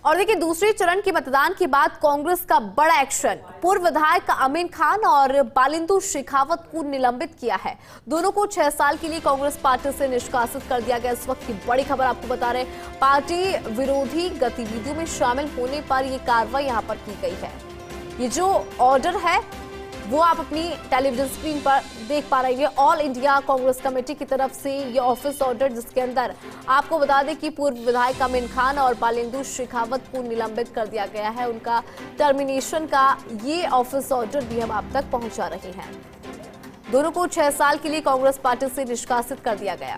और देखिए, दूसरे चरण के मतदान के बाद कांग्रेस का बड़ा एक्शन। पूर्व विधायक आमीन खान और बालिंदु शेखावत को निलंबित किया है। दोनों को 6 साल के लिए कांग्रेस पार्टी से निष्कासित कर दिया गया। इस वक्त की बड़ी खबर आपको बता रहे, पार्टी विरोधी गतिविधियों में शामिल होने पर यह कार्रवाई यहां पर की गई है। ये जो ऑर्डर है वो आप अपनी टेलीविजन स्क्रीन पर देख पा रहे हैं। ऑल इंडिया कांग्रेस कमेटी की तरफ से ये ऑफिस ऑर्डर, जिसके अंदर आपको बता दें कि पूर्व विधायक आमीन खान और बालिंदु शेखावत को निलंबित कर दिया गया है। उनका टर्मिनेशन का ये ऑफिस ऑर्डर भी हम आप तक पहुंचा रहे हैं। दोनों को 6 साल के लिए कांग्रेस पार्टी से निष्कासित कर दिया गया।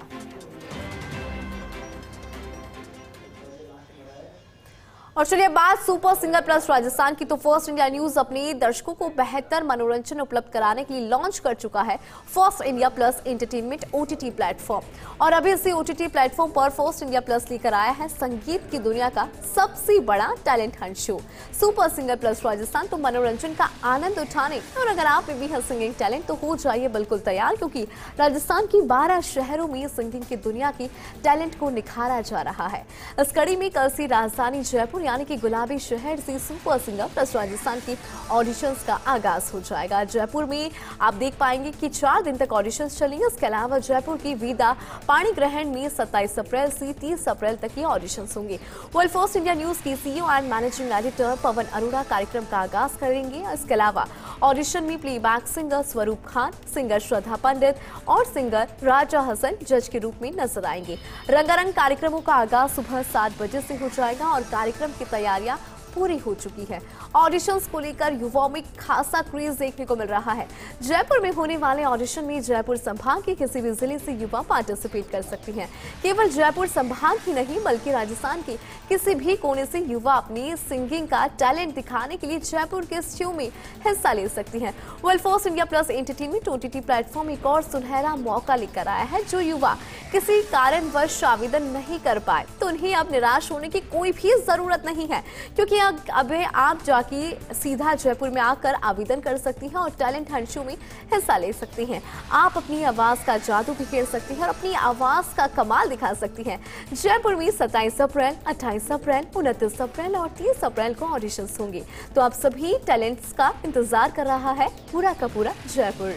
और चलिए बात सुपर सिंगर प्लस राजस्थान की, तो फर्स्ट इंडिया न्यूज अपने दर्शकों को बेहतर मनोरंजन उपलब्ध कराने के लिए लॉन्च कर चुका है first India plus entertainment OTT platform. और अभी इसी ओटीटी प्लेटफॉर्म पर फर्स्ट इंडिया प्लस लेकर आया है संगीत की दुनिया का सबसे बड़ा talent hunt show super singer plus Rajasthan. तो मनोरंजन का आनंद उठाने और अगर आप में भी है सिंगिंग टैलेंट तो हो जाइए बिल्कुल तैयार, क्योंकि राजस्थान की 12 शहरों में सिंगिंग की दुनिया की टैलेंट को निखारा जा रहा है। इस कड़ी में कल से राजधानी जयपुर यानी कि गुलाबी शहर से सुपर सिंगर प्लस राजस्थान की ऑडिशंस का आगाज हो जाएगा। जयपुर में आप देख पाएंगे कि 4 दिन तक ऑडिशंस चलेंगे। इसके अलावा जयपुर की वीदा पाणी ग्रहण में 27 अप्रैल से 30 अप्रैल तक ये ऑडिशंस होंगे। वर्ल्ड फर्स्ट इंडिया न्यूज की CEO and managing editor Pawan Arora कार्यक्रम का आगाज करेंगे। इसके अलावा ऑडिशन में प्लेबैक सिंगर स्वरूप खान, सिंगर श्रद्धा पंडित और सिंगर राजा हसन जज के रूप में नजर आएंगे। रंगारंग कार्यक्रमों का आगाज सुबह 7 बजे से हो जाएगा और कार्यक्रम की तैयारियां पूरी हो चुकी है। ऑडिशंस को लेकर युवाओं में खासा क्रेज देखने को मिल रहा है। जयपुर में होने वाले ऑडिशन में जयपुर संभाग के किसी भी जिले से युवा पार्टिसिपेट कर सकती हैं। केवल जयपुर संभाग ही नहीं बल्कि राजस्थान के किसी भी कोने से युवा अपनी सिंगिंग का टैलेंट दिखाने के लिए जयपुर के शो में हिस्सा ले सकती हैं। World first India plus entertainment OTT platform एक और सुनहरा मौका लेकर आया है। जो युवा किसी कारणवश आवेदन नहीं कर पाए तो उन्हें अब निराश होने की कोई भी जरूरत नहीं है, क्योंकि अब आप जाके सीधा जयपुर में आकर आवेदन कर सकती हैं और टैलेंट हंट शो में हिस्सा ले सकती हैं। आप अपनी आवाज का जादू भी खेल सकती हैं और अपनी आवाज का कमाल दिखा सकती हैं। जयपुर में 27 अप्रैल, 28 अप्रैल, 29 अप्रैल और 30 अप्रैल को ऑडिशंस होंगे। तो आप सभी टैलेंट्स का इंतजार कर रहा है पूरा का पूरा जयपुर।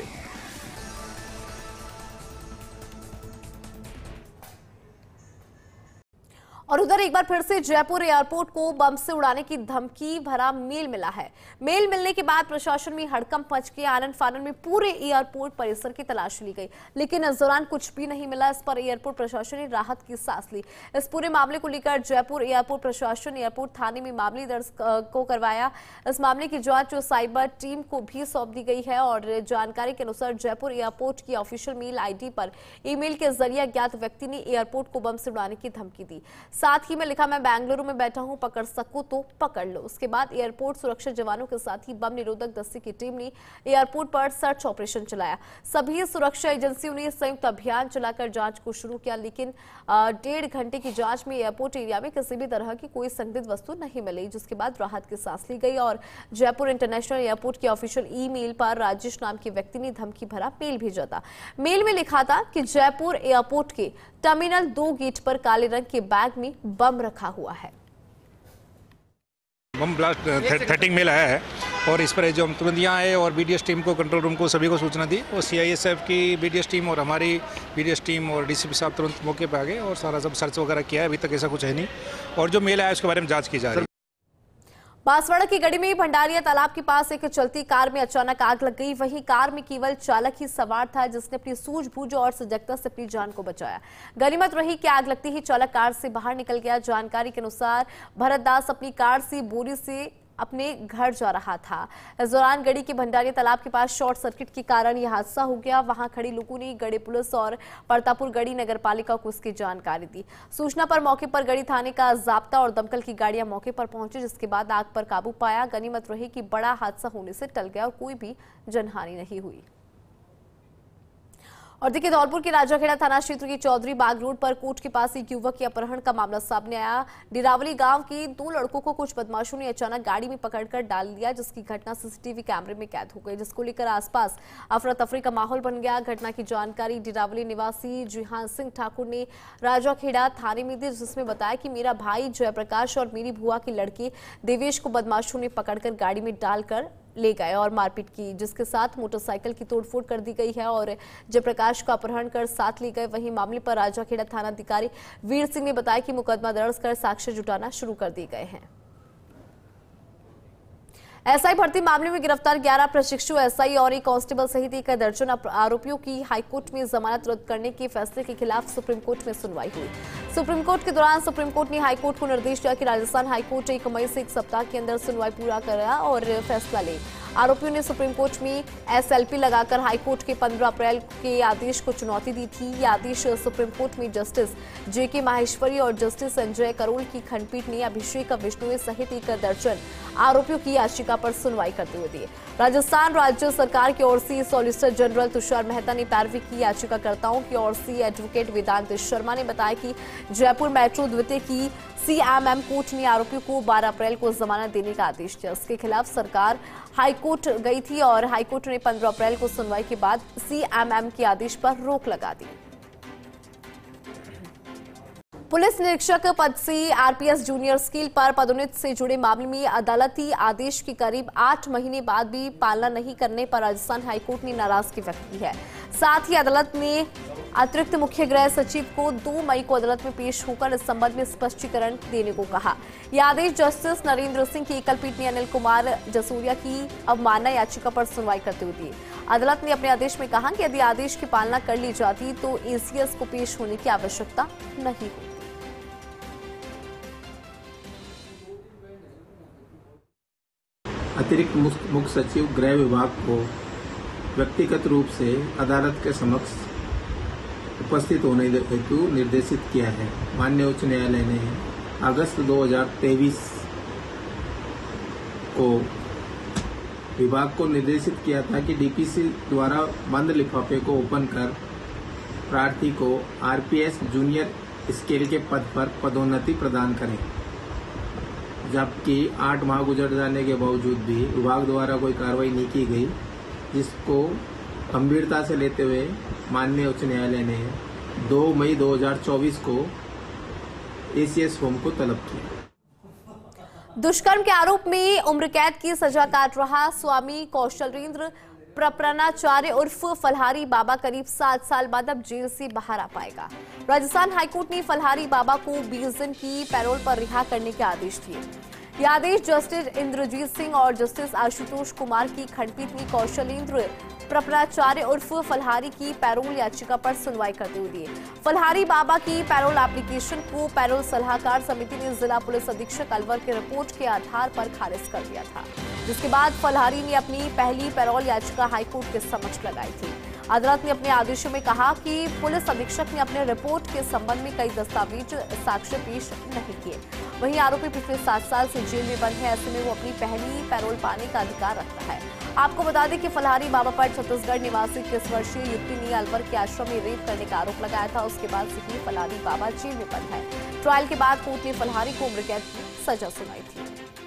और उधर एक बार फिर से जयपुर एयरपोर्ट को बम से उड़ाने की धमकी भरा मेल मिला है। मेल मिलने के बाद प्रशासन में हड़कंप मच के आनन फानन में पूरे एयरपोर्ट परिसर की तलाशी ली गई, लेकिन इस दौरान कुछ भी नहीं मिला। इस पर एयरपोर्ट प्रशासन ने राहत की सांस ली। इस पूरे मामले को लेकर जयपुर एयरपोर्ट प्रशासन एयरपोर्ट थाने में मामले दर्ज को करवाया। इस मामले की जांच साइबर टीम को भी सौंप दी गई है। और जानकारी के अनुसार जयपुर एयरपोर्ट की ऑफिशियल मेल आईडी पर ईमेल के जरिए अज्ञात व्यक्ति ने एयरपोर्ट को बम से उड़ाने की धमकी दी। साथ ही में लिखा, मैं बेंगलुरु में बैठा हूं, पकड़ सको तो पकड़ लो। उसके बाद एयरपोर्ट सुरक्षा जवानों के साथ ही बम निरोधक दस्ते की टीम ने एयरपोर्ट पर सर्च ऑपरेशन चलाया। सभी सुरक्षा एजेंसियों ने संयुक्त अभियान चलाकर जांच को शुरू किया, लेकिन 1.5 घंटे की जांच में एयरपोर्ट एरिया में किसी भी तरह की कोई संदिग्ध वस्तु नहीं मिली, जिसके बाद राहत की सांस ली गई। और जयपुर इंटरनेशनल एयरपोर्ट की ऑफिशियल ईमेल पर राजेश नाम के व्यक्ति ने धमकी भरा मेल भेजा था। मेल में लिखा था कि जयपुर एयरपोर्ट के टर्मिनल 2 गेट पर काले रंग के बैग में बम रखा हुआ है। बम ब्लास्ट थ्रेटिंग मेल आया है और इस पर जो हम तुरंत यहाँ आए और बीडीएस टीम को, कंट्रोल रूम को, सभी को सूचना दी और सीआईएसएफ की बीडीएस टीम और हमारी बीडीएस टीम और डीसीपी साहब तुरंत मौके पर आ गए और सारा सब सर्च वगैरह किया है। अभी तक ऐसा कुछ है नहीं और जो मेल आया उसके बारे में जाँच की जा रही है। बांसवाड़ा की गड़ी में भंडारिया तालाब के पास एक चलती कार में अचानक आग लग गई। वहीं कार में केवल चालक ही सवार था, जिसने अपनी सूझबूझ और सजगता से अपनी जान को बचाया। गनीमत रही कि आग लगते ही चालक कार से बाहर निकल गया। जानकारी के अनुसार भरत दास अपनी कार से बोरी से अपने घर जा रहा था। इस दौरान गड़ी के भंडारिया तालाब के पास शॉर्ट सर्किट के कारण यह हादसा हो गया। वहां खड़ी लोगों ने गड़ी पुलिस और परतापुर गड़ी नगर पालिका को इसकी जानकारी दी। सूचना पर मौके पर गड़ी थाने का जाब्ता और दमकल की गाड़ियां मौके पर पहुंची, जिसके बाद आग पर काबू पाया। गनीमत रही कि बड़ा हादसा होने से टल गया और कोई भी जनहानि नहीं हुई। और देखिए, धौलपुर के राजाखेड़ा थाना क्षेत्र के चौधरी बाग रोड पर कोट के पास एक युवक के अपहरण का मामला सामने आया। डिरावली गांव के 2 लड़कों को कुछ बदमाशों ने अचानक गाड़ी में पकड़कर डाल दिया, जिसकी घटना सीसीटीवी कैमरे में कैद हो गई, जिसको लेकर आसपास अफरा तफरी का माहौल बन गया। घटना की जानकारी डिरावली निवासी जिहान सिंह ठाकुर ने राजाखेड़ा थाने में दी, जिसमें बताया कि मेरा भाई जयप्रकाश और मेरी बुआ के लड़के देवेश को बदमाशों ने पकड़कर गाड़ी में डालकर ले गए और मारपीट की, जिसके साथ मोटरसाइकिल की तोड़फोड़ कर दी गई है और जयप्रकाश का अपहरण कर साथ ले गए। वहीं मामले पर राजाखेड़ा थानाधिकारी वीर सिंह ने बताया कि मुकदमा दर्ज कर साक्ष्य जुटाना शुरू कर दिए गए हैं। एसआई भर्ती मामले में गिरफ्तार 11 प्रशिक्षु एसआई और एक कांस्टेबल सहित एक दर्जन आरोपियों की हाईकोर्ट में जमानत रद्द करने के फैसले के खिलाफ सुप्रीम कोर्ट में सुनवाई हुई। सुप्रीम कोर्ट के दौरान सुप्रीम कोर्ट ने हाईकोर्ट को निर्देश दिया कि राजस्थान हाईकोर्ट 1 मई से 1 सप्ताह के अंदर सुनवाई पूरा करेगा और फैसला ले। आरोपियों ने सुप्रीम कोर्ट में एसएलपी लगाकर हाईकोर्ट के 15 अप्रैल के आदेश को चुनौती दी थी। ये आदेश सुप्रीम कोर्ट में जस्टिस जेके माहेश्वरी और जस्टिस संजय करोल की खंडपीठ ने अभिषेक विष्णु सहित एक दर्जन आरोपियों की याचिका पर सुनवाई करते हुए दिए। राजस्थान राज्य सरकार की ओर से सॉलिसिटर जनरल तुषार मेहता ने पैरवी की। याचिकाकर्ताओं की ओर से एडवोकेट वेदांत शर्मा ने बताया कि जयपुर मेट्रो द्वितीय की सीएमएम कोर्ट ने आरोपियों को 12 अप्रैल को जमानत देने का आदेश दिया। इसके खिलाफ सरकार हाईकोर्ट गई थी और हाईकोर्ट ने 15 अप्रैल को सुनवाई के बाद सीएमएम के आदेश पर रोक लगा दी। पुलिस निरीक्षक पद से आरपीएस जूनियर स्केल पर पदोन्नति से जुड़े मामले में अदालती आदेश के करीब 8 महीने बाद भी पालना नहीं करने पर राजस्थान हाईकोर्ट ने नाराजगी व्यक्त की है। साथ ही अदालत ने अतिरिक्त मुख्य गृह सचिव को 2 मई को अदालत में पेश होकर इस संबंध में स्पष्टीकरण देने को कहा। यह आदेश जस्टिस नरेंद्र सिंह की एकल पीठ ने अनिल कुमार जसूरिया की अवमानना याचिका पर सुनवाई करते हुए दी। अदालत ने अपने आदेश में कहा कि यदि आदेश की पालना कर ली जाती तो एसीएस को पेश होने की आवश्यकता नहीं होती। अतिरिक्त मुख्य सचिव गृह विभाग को व्यक्तिगत रूप से अदालत के समक्ष उपस्थित होने हेतु निर्देशित किया है। माननीय उच्च न्यायालय ने अगस्त 2023 को विभाग को निर्देशित किया था कि डीपीसी द्वारा बंद लिफाफे को ओपन कर प्रार्थी को आरपीएस जूनियर स्केल के पद पर पदोन्नति प्रदान करें, जबकि 8 माह गुजर जाने के बावजूद भी विभाग द्वारा कोई कार्रवाई नहीं की गई, जिसको गंभीरता से लेते हुए माननीय उच्च न्यायालय ने 2 मई 2024 को एसीएस फॉर्म को तलब किया। दुष्कर्म के आरोप में उम्र कैद की सजा काट रहा स्वामी कौशलेंद्र प्रपन्नाचार्य उर्फ फलहारी बाबा करीब 7 साल बाद अब जेल से बाहर आ पाएगा। राजस्थान हाईकोर्ट ने फलहारी बाबा को 20 दिन की पैरोल पर रिहा करने के आदेश दिए। यह आदेश जस्टिस इंद्रजीत सिंह और जस्टिस आशुतोष कुमार की खंडपीठ ने कौशलेंद्र प्रपन्नाचार्य उर्फ फलहारी की पैरोल याचिका पर सुनवाई करते हुए दिए। फलहारी बाबा की पैरोल एप्लीकेशन को पैरोल सलाहकार समिति ने जिला पुलिस अधीक्षक अलवर की रिपोर्ट के आधार पर खारिज कर दिया था, जिसके बाद फलहारी ने अपनी पहली पैरोल याचिका हाईकोर्ट के समक्ष लगाई थी। अदालत ने अपने आदेशों में कहा कि पुलिस अधीक्षक ने अपने रिपोर्ट के संबंध में कई दस्तावेज साक्ष्य पेश नहीं किए। वहीं आरोपी पिछले 7 साल से जेल में बंद है, ऐसे में वो अपनी पहली पैरोल पाने का अधिकार रखता है। आपको बता दें कि फलहारी बाबा पर छत्तीसगढ़ निवासी 21 वर्षीय युवती ने अलवर के आश्रम में रेप करने का आरोप लगाया था। उसके बाद से ही फलहारी बाबा जेल में बंद है। ट्रायल के बाद कोर्ट ने फलहारी को उम्र कैद की सजा सुनाई थी।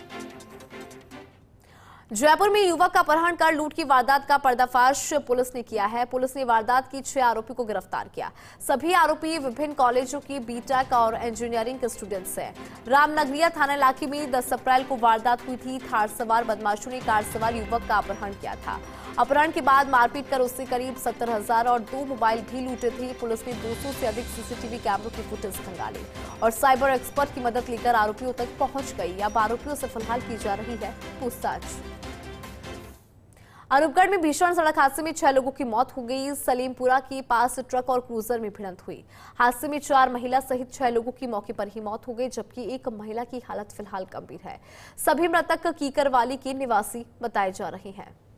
जयपुर में युवक का अपहरण कर लूट की वारदात का पर्दाफाश पुलिस ने किया है। पुलिस ने वारदात की 6 आरोपी को गिरफ्तार किया। सभी आरोपी विभिन्न कॉलेजों की बीटेक और इंजीनियरिंग के स्टूडेंट्स हैं। रामनगरिया थाना इलाके में 10 अप्रैल को वारदात हुई थी। थार सवार बदमाशों ने कार सवार युवक का अपहरण किया था। अपहरण के बाद मारपीट कर उससे करीब 70,000 और 2 मोबाइल भी लूटे थे। पुलिस ने 200 से अधिक सीसीटीवी कैमरों की फुटेज खंगाली और साइबर एक्सपर्ट की मदद लेकर आरोपियों तक पहुंच गई। अब आरोपियों से फिलहाल की जा रही है पूछताछ। अनूपगढ़ में भीषण सड़क हादसे में 6 लोगों की मौत हो गई। सलीमपुरा के पास ट्रक और क्रूजर में भिड़ंत हुई। हादसे में 4 महिला सहित 6 लोगों की मौके पर ही मौत हो गई, जबकि एक महिला की हालत फिलहाल गंभीर है। सभी मृतक कीकरवाली के निवासी बताए जा रहे हैं।